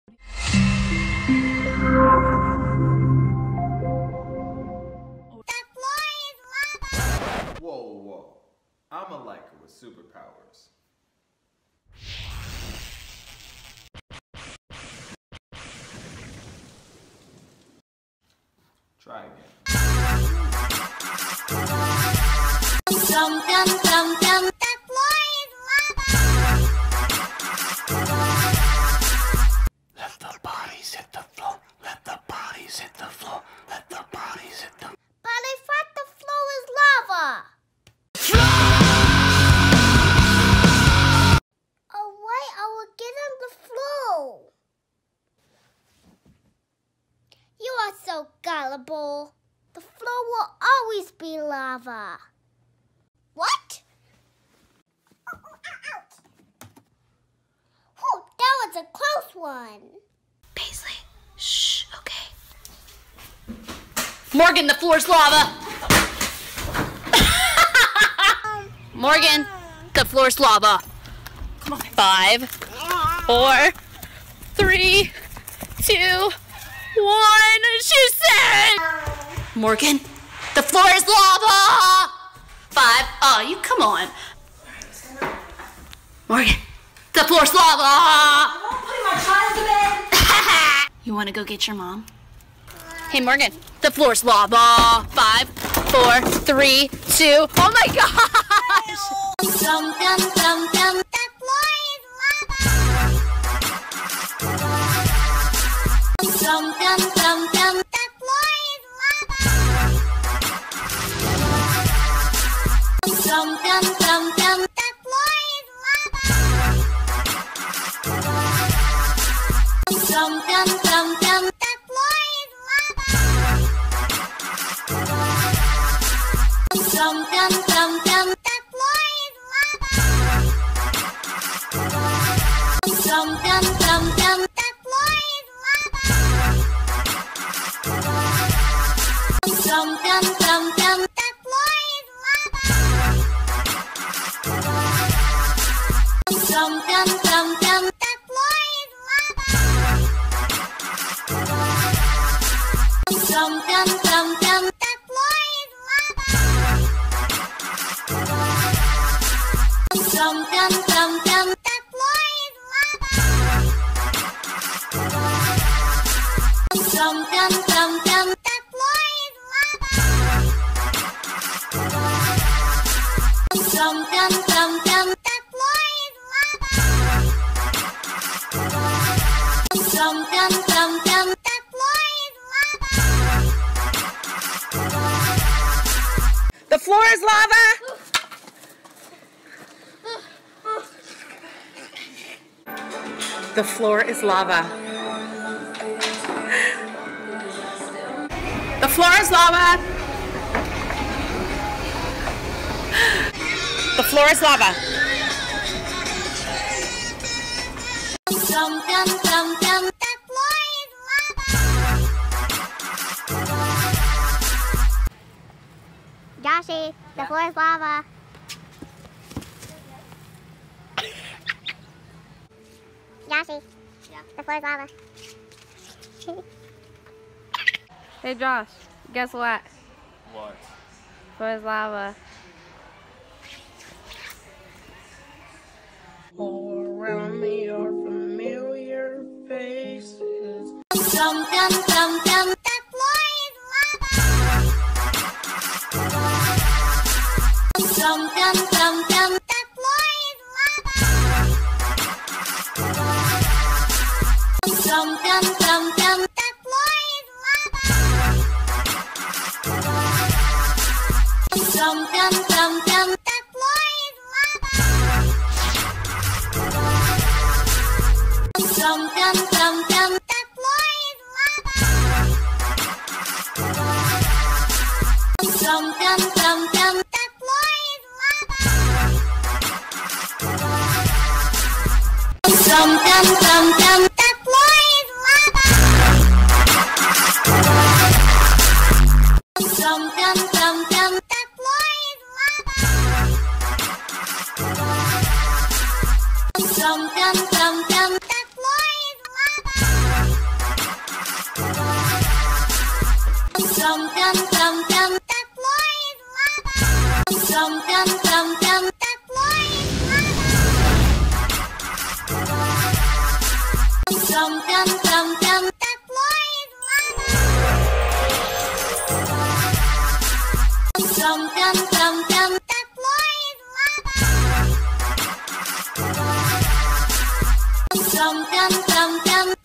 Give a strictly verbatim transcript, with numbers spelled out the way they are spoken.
Whoa, whoa. I'm a Leica with superpowers. Try again. Dum dum dum dum. The floor is lava. Let the bodies hit the floor. Let the bodies hit the floor. Let the bodies hit the. But I thought the floor is lava. Oh wait, I will get on the floor. You are so gullible. The floor will always be lava. What? Oh, oh, ouch. Oh, that was a close one. Paisley, shh, okay. Morgan, the floor's lava. Morgan, the floor's lava. Come on. Five, four, three, two, one. She said. Morgan, the floor is lava. Five. Oh, you come on. Morgan, the floor's lava. I'm putting my child to bed. You want to go get your mom? Hey, Morgan, the floor's lava. Five, four, three, two. Oh my gosh! Dum dum dum dum. The floor is lava. Dum dum dum dum. The floor is lava. Dum dum dum dum. The floor is lava. Dum dum dum dum. The floor is lava. Dum dum dum dum. The floor is lava. Dum dum dum dum. The floor is lava. Dum dum dum dum. The floor is lava. Dum dum dum dum. The floor is lava. Dum dum dum dum. The floor is lava. Dum dum dum dum. The floor is lava. Dum dum dum dum. The floor is lava. Dum dum dum dum. The floor is lava. Dum dum dum dum. The floor is lava. The floor is lava. The floor is lava. The floor is lava. The floor is lava. Dum dum dum dum. The floor is lava. Joshy, the floor is lava. Joshy, the floor is lava. Hey Josh, guess what? What? Floor is lava. All around me are familiar faces. Dum dum dum dum. The floor is lava. Dum dum dum dum. The floor is lava. Dum dum dum dum. The floor is lava. Dum dum dum dum. The floor is lava. Dum dum dum dum. The floor is lava. Dum dum dum dum. The floor is lava. Dum dum dum dum. The floor is lava. Dum dum dum dum. The floor is lava. Dum dum dum dum. The floor is lava. Dum dum dum dum. The floor is lava. Dum dum dum dum. The floor is lava. Dum dum dum dum. The floor is lava. Dum dum dum dum.